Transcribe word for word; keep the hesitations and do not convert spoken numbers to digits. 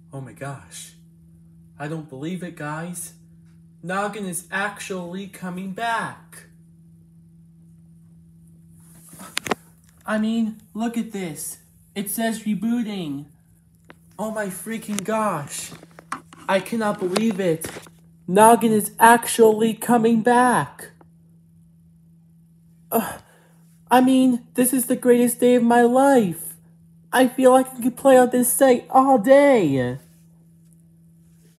Oh my gosh. I don't believe it, guys. Noggin is actually coming back. I mean, look at this. It says rebooting. Oh my freaking gosh. I cannot believe it. Noggin is actually coming back. Uh, I mean, this is the greatest day of my life. I feel like I could play on this site all day.